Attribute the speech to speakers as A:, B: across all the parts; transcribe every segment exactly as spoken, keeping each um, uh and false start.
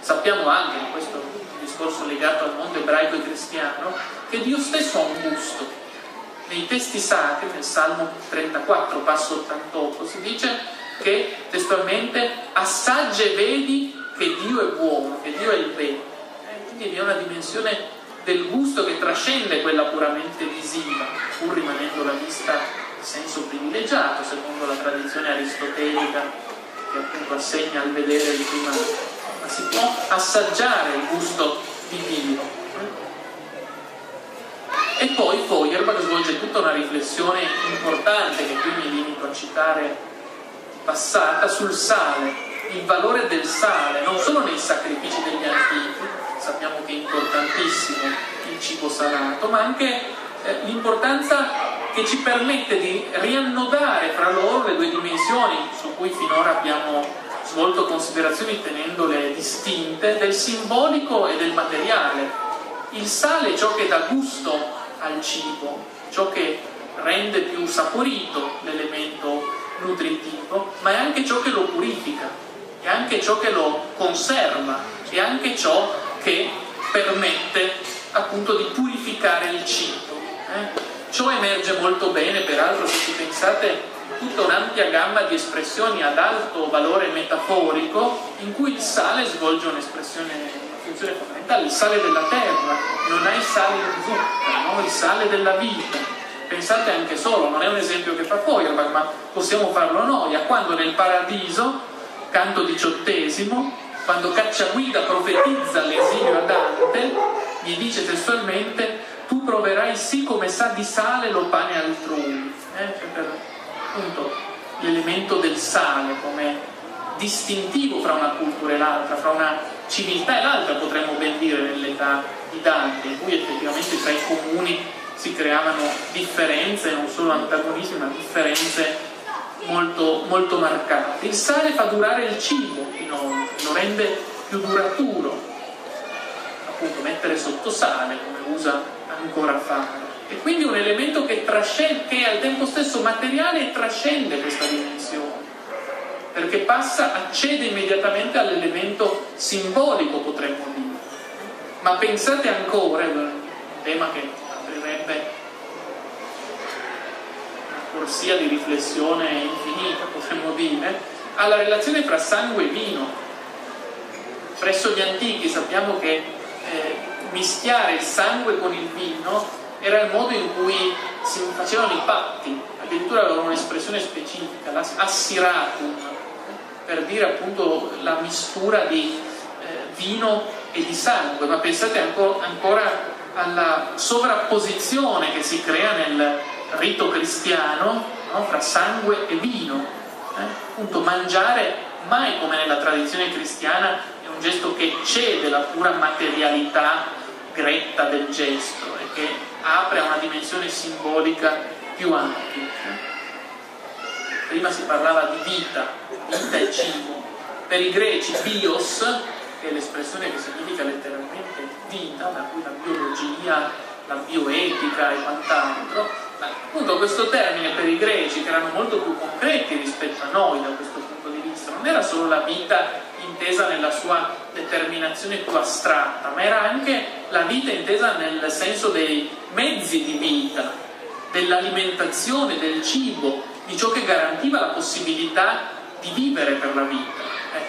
A: Sappiamo anche, in questo discorso legato al mondo ebraico e cristiano, che Dio stesso ha un gusto. Nei testi sacri, nel Salmo trentaquattro, passo ottantotto, si dice che testualmente assaggia e vedi che Dio è buono, che Dio è il bene. Eh, quindi vi è una dimensione del gusto che trascende quella puramente visiva, pur rimanendo la vista in senso privilegiato, secondo la tradizione aristotelica che appunto assegna al vedere il primato. Ma si può assaggiare il gusto divino. E poi Feuerbach svolge tutta una riflessione importante, che qui mi limito a citare passata, sul sale, il valore del sale, non solo nei sacrifici degli antichi, sappiamo che è importantissimo il cibo salato, ma anche eh, l'importanza che ci permette di riannodare fra loro le due dimensioni su cui finora abbiamo svolto considerazioni tenendole distinte, del simbolico e del materiale. Il sale è ciò che dà gusto al cibo, ciò che rende più saporito l'elemento nutritivo, ma è anche ciò che lo purifica, è anche ciò che lo conserva, è anche ciò che permette appunto di purificare il cibo. Eh? Ciò emerge molto bene, peraltro, se ci pensate, tutta un'ampia gamma di espressioni ad alto valore metaforico in cui il sale svolge un'espressione, una funzione fondamentale. Il sale della terra, non hai sale in zucca, no? Il sale della vita. Pensate anche solo, non è un esempio che fa Feuerbach, ma possiamo farlo noi, a quando nel Paradiso, canto diciottesimo, quando Cacciaguida profetizza l'esilio a Dante, gli dice testualmente: tu proverai sì come sa di sale lo pane altrui. Eh? Cioè per, appunto, l'elemento del sale come distintivo fra una cultura e l'altra, fra una civiltà e l'altra, potremmo ben dire, nell'età di Dante, in cui effettivamente tra i comuni si creavano differenze, non solo antagonismi, ma differenze molto, molto marcate. Il sale fa durare il cibo, inoltre, lo rende più duraturo, appunto mettere sotto sale, come usa ancora fare. E quindi un elemento che, trascende, che è al tempo stesso materiale e trascende questa dimensione, perché passa, accede immediatamente all'elemento simbolico, potremmo dire. Ma pensate ancora, è un tema che aprirebbe una corsia di riflessione infinita, potremmo dire, alla relazione fra sangue e vino. Presso gli antichi sappiamo che eh, mischiare il sangue con il vino era il modo in cui si facevano i patti, addirittura avevano un'espressione specifica, l'assiratum, per dire appunto la mistura di eh, vino e di sangue. Ma pensate anco, ancora alla sovrapposizione che si crea nel rito cristiano, no? Fra sangue e vino. Eh? Appunto, mangiare mai come nella tradizione cristiana è un gesto che cede la pura materialità gretta del gesto e che apre a una dimensione simbolica più ampia. Prima si parlava di vita, vita e cibo. Per i greci bios, che è l'espressione che significa letteralmente vita, da cui la biologia, la bioetica e quant'altro, ma appunto questo termine per i greci, che erano molto più concreti rispetto a noi da questo punto di vista, non era solo la vita intesa nella sua determinazione più astratta, ma era anche la vita intesa nel senso dei mezzi di vita, dell'alimentazione, del cibo, di ciò che garantiva la possibilità di vivere per la vita. Eh.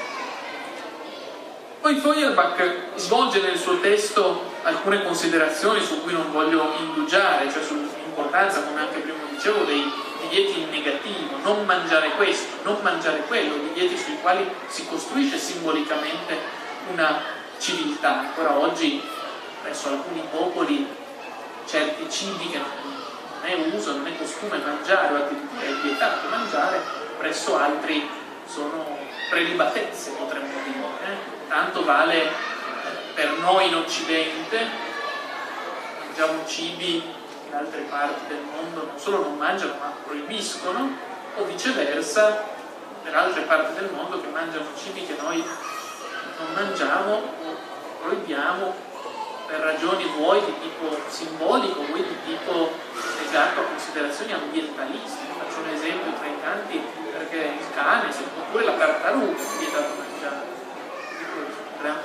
A: Poi Feuerbach svolge nel suo testo alcune considerazioni su cui non voglio indugiare, cioè sull'importanza, come anche prima dicevo, dei divieti in negativo, non mangiare questo, non mangiare quello, divieti sui quali si costruisce simbolicamente una civiltà. Ancora oggi presso alcuni popoli certi cibi che non è uso, non è costume mangiare o addirittura è vietato mangiare, presso altri sono prelibatezze, potremmo dire. Eh? Tanto vale per noi in Occidente, mangiamo cibi in altre parti del mondo non solo non mangiano ma proibiscono, o viceversa per altre parti del mondo che mangiano cibi che noi non mangiamo o proibiamo per ragioni vuoi di tipo simbolico, vuoi di tipo legato a considerazioni ambientalistiche. Faccio un esempio tra i tanti, perché il cane, oppure la tartaruga è vietato mangiare, grande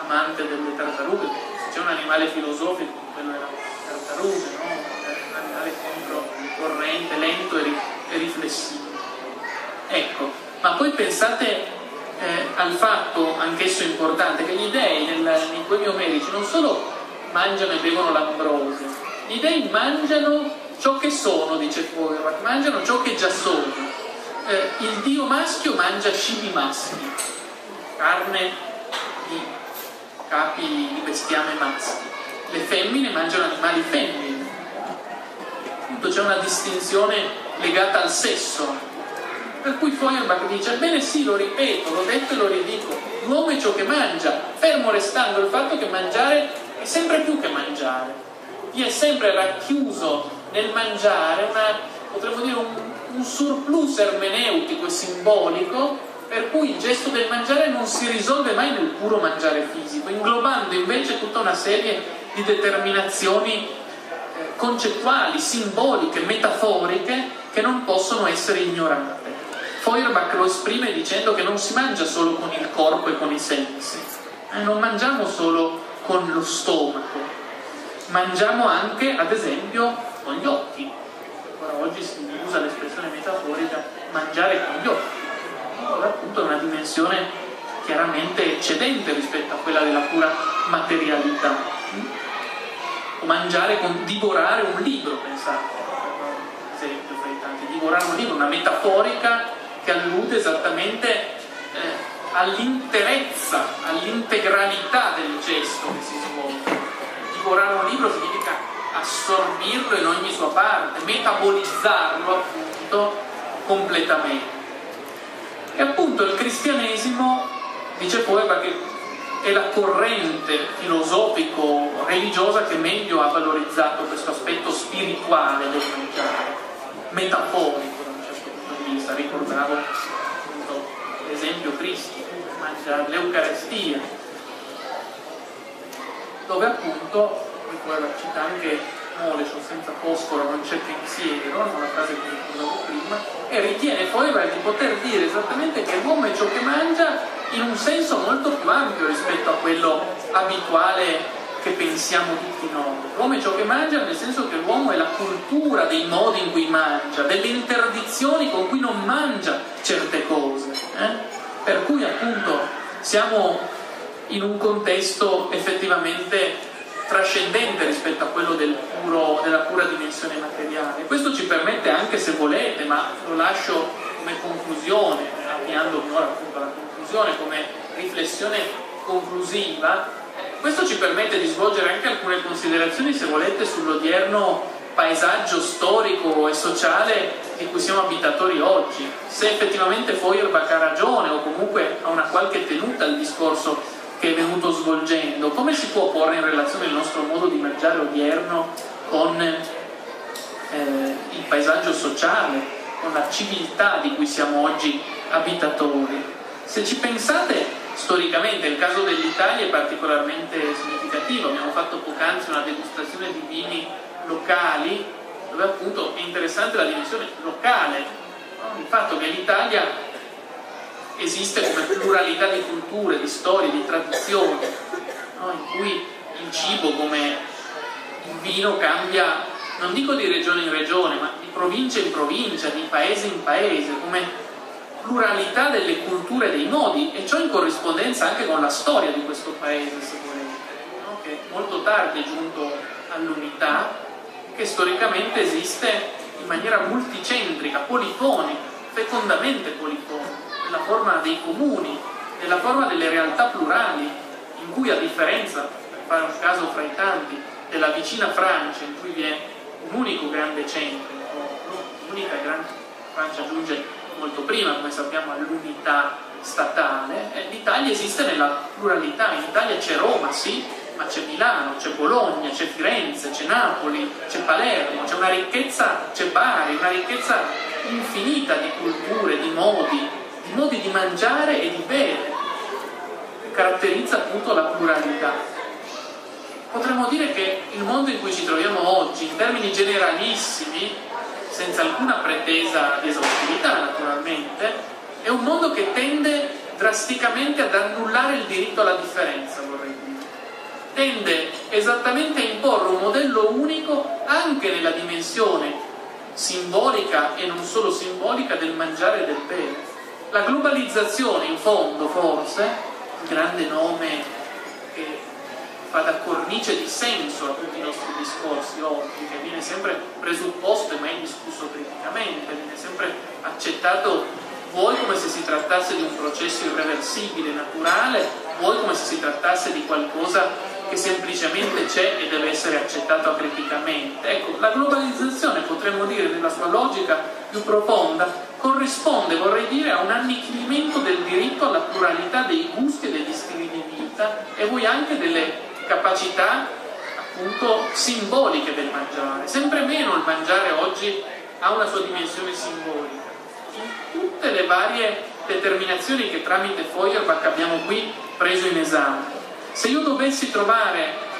A: amante delle tartarughe, c'è un animale filosofico, quello era tartarughe, no? Un animale controcorrente, lento e, ri e riflessivo. Ecco, ma poi pensate eh, al fatto, anch'esso importante, che gli dei nel, nei poemi omerici non solo mangiano e bevono l'ambrosio, gli dei mangiano ciò che sono, dice Feuerbach, mangiano ciò che già sono. Eh, il dio maschio mangia cibi maschi, carne di capi di bestiame maschi, le femmine mangiano animali femmine. Appunto c'è una distinzione legata al sesso, per cui Feuerbach dice: bene sì, lo ripeto, l'ho detto e lo ridico, l'uomo è ciò che mangia, fermo restando il fatto che mangiare è sempre più che mangiare, vi è sempre racchiuso nel mangiare una, potremmo dire, un, un surplus ermeneutico e simbolico, per cui il gesto del mangiare non si risolve mai nel puro mangiare fisico, inglobando invece tutta una serie di determinazioni eh, concettuali, simboliche, metaforiche, che non possono essere ignorate. Feuerbach lo esprime dicendo che non si mangia solo con il corpo e con i sensi, eh, non mangiamo solo con lo stomaco, mangiamo anche, ad esempio, con gli occhi. Ancora oggi si usa l'espressione metaforica mangiare con gli occhi. Allora, appunto, è una dimensione chiaramente eccedente rispetto a quella della pura materialità. O mangiare con divorare un libro, pensate, per esempio, fra i tanti, divorare un libro, una metaforica che allude esattamente eh, all'interezza, all'integralità del gesto che si svolge. Divorare un libro significa assorbirlo in ogni sua parte, metabolizzarlo appunto completamente. E appunto il cristianesimo, dice Feuerbach, che è la corrente filosofico-religiosa che meglio ha valorizzato questo aspetto spirituale del mangiare, metaforico da un certo punto di vista. Ricordavo appunto l'esempio Cristo, mangiare l'Eucaristia, dove appunto, Feuerbach cita anche Molescho, senza fosforo non c'è pensiero, una frase che ricordavo prima, e ritiene Feuerbach di poter dire esattamente che l'uomo è ciò che mangia in un senso molto più ampio rispetto a quello abituale che pensiamo tutti noi. L'uomo è ciò che mangia nel senso che l'uomo è la cultura dei modi in cui mangia, delle interdizioni con cui non mangia certe cose, eh? Per cui appunto siamo in un contesto effettivamente trascendente rispetto a quello del puro, della pura dimensione materiale. Questo ci permette anche, se volete, ma lo lascio come conclusione, avviandomi ora appunto alla conclusione, come riflessione conclusiva, questo ci permette di svolgere anche alcune considerazioni, se volete, sull'odierno paesaggio storico e sociale di cui siamo abitatori oggi. Se effettivamente Feuerbach ha ragione, o comunque ha una qualche tenuta al discorso che è venuto svolgendo, come si può porre in relazione il nostro modo di mangiare odierno con eh, il paesaggio sociale, con la civiltà di cui siamo oggi abitatori? Se ci pensate, storicamente il caso dell'Italia è particolarmente significativo. Abbiamo fatto poc'anzi una degustazione di vini locali, dove appunto è interessante la dimensione locale, no? Il fatto che l'Italia esiste come pluralità di culture, di storie, di tradizioni, no? In cui il cibo, come il vino, cambia, non dico di regione in regione, ma di provincia in provincia, di paese in paese, come pluralità delle culture e dei modi, e ciò in corrispondenza anche con la storia di questo paese, se volete, no? Che molto tardi è giunto all'unità, che storicamente esiste in maniera multicentrica, polifonica, fecondamente polifonica, nella forma dei comuni, nella forma delle realtà plurali, in cui, a differenza, per fare un caso fra i tanti, della vicina Francia, in cui vi è un unico grande centro, un'unica grande Francia giunge molto prima, come sappiamo, all'unità statale, eh, l'Italia esiste nella pluralità. In Italia c'è Roma, sì, ma c'è Milano, c'è Bologna, c'è Firenze, c'è Napoli, c'è Palermo, c'è una ricchezza, c'è Bari, una ricchezza infinita di culture, di modi, di modi di mangiare e di bere, che caratterizza appunto la pluralità. Potremmo dire che il mondo in cui ci troviamo oggi, in termini generalissimi, senza alcuna pretesa di esaustività naturalmente, è un mondo che tende drasticamente ad annullare il diritto alla differenza, vorrei dire. Tende esattamente a imporre un modello unico anche nella dimensione simbolica e non solo simbolica del mangiare e del bere. La globalizzazione, in fondo, forse, il grande nome che fa da cornice di senso a tutti i nostri discorsi oggi, che viene sempre presupposto e mai discusso criticamente, viene sempre accettato vuoi come se si trattasse di un processo irreversibile, naturale, vuoi come se si trattasse di qualcosa che semplicemente c'è e deve essere accettato acriticamente. Ecco, la globalizzazione, potremmo dire, nella sua logica più profonda, corrisponde, vorrei dire, a un annichilimento del diritto alla pluralità dei gusti e degli stili di vita e voi anche delle capacità appunto simboliche del mangiare. Sempre meno il mangiare oggi ha una sua dimensione simbolica. In tutte le varie determinazioni che tramite Feuerbach abbiamo qui preso in esame, se io dovessi trovare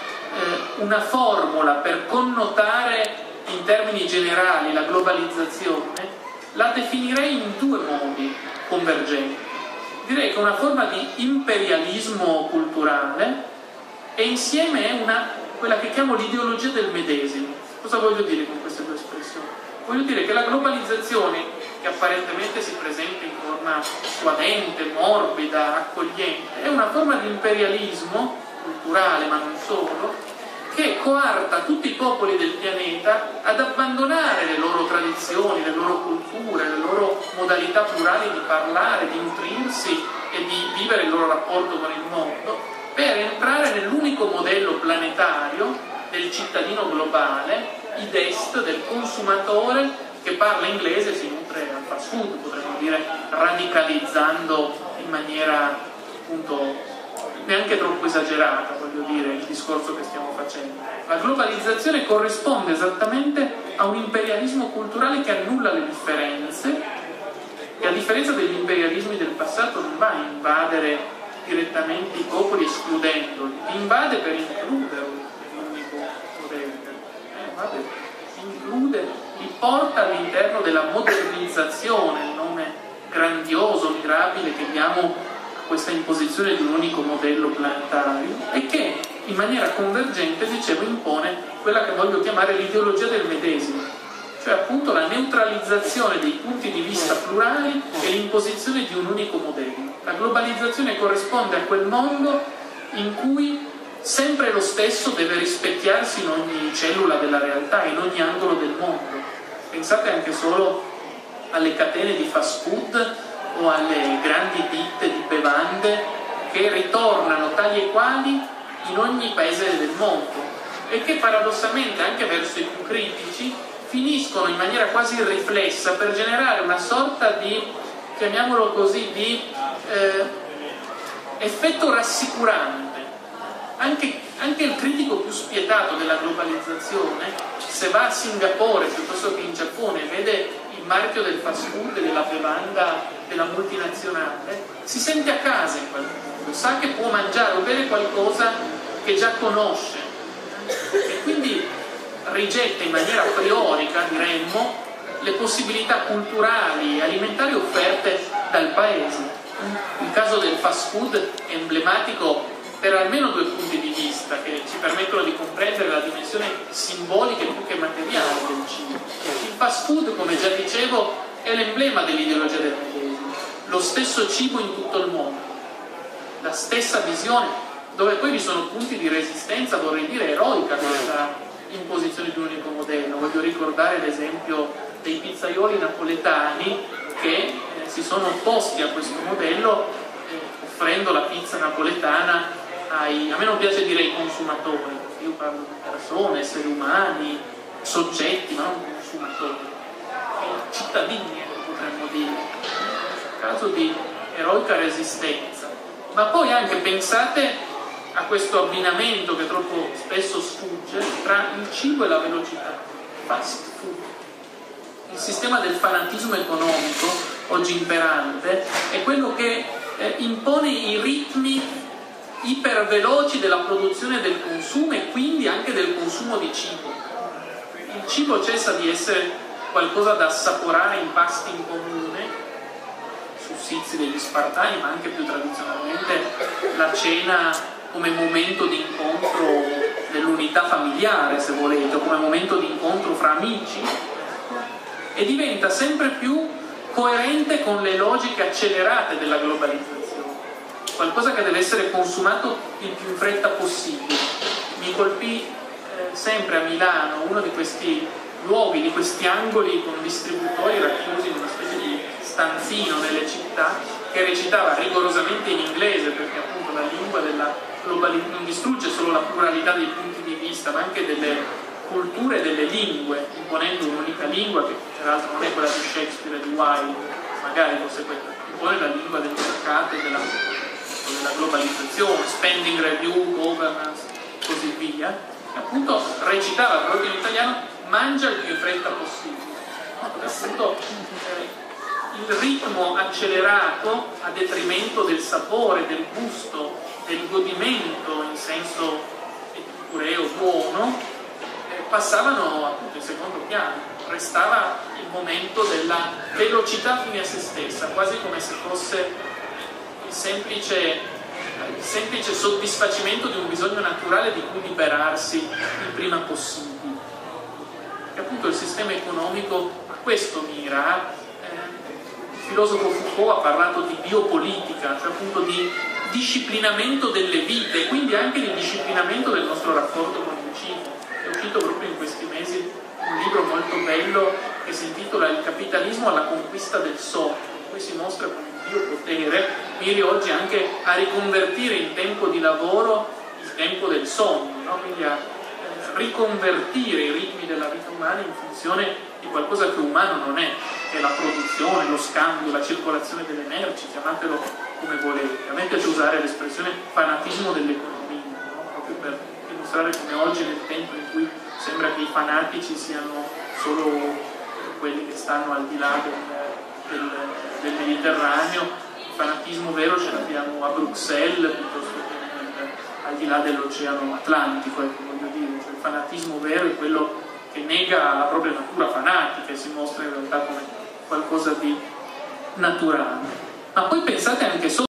A: eh, una formula per connotare in termini generali la globalizzazione, la definirei in due modi convergenti. Direi che è una forma di imperialismo culturale e insieme è una, quella che chiamo l'ideologia del medesimo. Cosa voglio dire con queste due espressioni? Voglio dire che la globalizzazione, che apparentemente si presenta in forma suadente, morbida, accogliente, è una forma di imperialismo culturale, ma non solo, che coarta tutti i popoli del pianeta ad abbandonare le loro tradizioni, le loro culture, le loro modalità plurali di parlare, di nutrirsi e di vivere il loro rapporto con il mondo, per entrare nell'unico modello planetario del cittadino globale, id est, del consumatore che parla inglese e si nutre al fast food, potremmo dire, radicalizzando in maniera appunto neanche troppo esagerata, voglio dire, il discorso che stiamo facendo. La globalizzazione corrisponde esattamente a un imperialismo culturale che annulla le differenze e, a differenza degli imperialismi del passato, non va a invadere direttamente i popoli escludendoli, li invade per includerli nell'unico modello, eh, invade, include, li porta all'interno della modernizzazione, il nome grandioso, mirabile che diamo questa imposizione di un unico modello planetario, e che in maniera convergente, dicevo, impone quella che voglio chiamare l'ideologia del medesimo, cioè appunto la neutralizzazione dei punti di vista plurali e l'imposizione di un unico modello. La globalizzazione corrisponde a quel mondo in cui sempre lo stesso deve rispecchiarsi in ogni cellula della realtà, in ogni angolo del mondo. Pensate anche solo alle catene di fast food o alle grandi ditte di bevande che ritornano tali e quali in ogni paese del mondo e che paradossalmente, anche verso i più critici, finiscono in maniera quasi irriflessa per generare una sorta di, chiamiamolo così, di eh, effetto rassicurante. Anche, anche il critico più spietato della globalizzazione, se va a Singapore piuttosto che in Giappone e vede il marchio del fast food, della bevanda, della multinazionale, si sente a casa in quel mondo, sa che può mangiare o bere qualcosa che già conosce e quindi rigetta in maniera priorica, diremmo, le possibilità culturali e alimentari offerte dal paese. Il caso del fast food è emblematico per almeno due punti di vista che ci permettono di comprendere la dimensione simbolica più che materiale del cibo. Il fast food, come già dicevo, è l'emblema dell'ideologia del medesimo, lo stesso cibo in tutto il mondo, la stessa visione, dove poi vi sono punti di resistenza, vorrei dire, eroica a questa imposizione di un unico modello. Voglio ricordare l'esempio dei pizzaioli napoletani che eh, si sono opposti a questo modello eh, offrendo la pizza napoletana ai, a me non piace dire ai consumatori, io parlo di persone, esseri umani, soggetti, ma non consumatori, cittadini, potremmo dire, un caso di eroica resistenza. Ma poi anche pensate a questo abbinamento che troppo spesso sfugge tra il cibo e la velocità, fast food. Il sistema del fanatismo economico oggi imperante è quello che eh, impone i ritmi iperveloci della produzione e del consumo e quindi anche del consumo di cibo. Il cibo cessa di essere qualcosa da assaporare in pasti in comune, sussizi degli Spartani, ma anche più tradizionalmente la cena come momento di incontro dell'unità familiare, se volete, o come momento di incontro fra amici, e diventa sempre più coerente con le logiche accelerate della globalizzazione, qualcosa che deve essere consumato il più in fretta possibile. Mi colpì eh, sempre a Milano uno di questi luoghi, di questi angoli con distributori racchiusi in una specie di stanzino nelle città, che recitava rigorosamente in inglese, perché appunto la lingua della globalizzazione non distrugge solo la pluralità dei punti di vista, ma anche delle culture e delle lingue, imponendo un'unica lingua che peraltro non è quella di Shakespeare e di Wilde, magari fosse quella, impone la lingua del mercato e della, della globalizzazione, spending review, governance, così via. E appunto recitava proprio in italiano: mangia il più in fretta possibile. Appunto, eh, il ritmo accelerato a detrimento del sapore, del gusto, del godimento in senso epicureo buono, eh, passavano appunto in secondo piano. Restava il momento della velocità fine a se stessa, quasi come se fosse il semplice, il semplice soddisfacimento di un bisogno naturale di cui liberarsi il prima possibile. E appunto il sistema economico a questo mira. Il filosofo Foucault ha parlato di biopolitica, cioè appunto di disciplinamento delle vite, quindi anche di disciplinamento del nostro rapporto con il cibo. È uscito proprio in questi mesi un libro molto bello che si intitola Il capitalismo alla conquista del sonno, in cui si mostra come il biopotere miri oggi anche a riconvertire in tempo di lavoro il tempo del sonno, no? Quindi a eh, riconvertire i ritmi della vita umana in funzione di qualcosa che umano non è, che è la produzione, lo scambio, la circolazione delle merci, chiamatelo come volete. A me piace usare l'espressione fanatismo dell'economia, no? Proprio per dimostrare come oggi, nel tempo in cui sembra che i fanatici siano solo quelli che stanno al di là del, del, del Mediterraneo, il fanatismo vero ce l'abbiamo a Bruxelles piuttosto che nel, al di là dell'oceano Atlantico, ecco, voglio dire. Cioè, il fanatismo vero è quello che nega la propria natura fanatica e si mostra in realtà come qualcosa di naturale. Ma poi pensate anche solo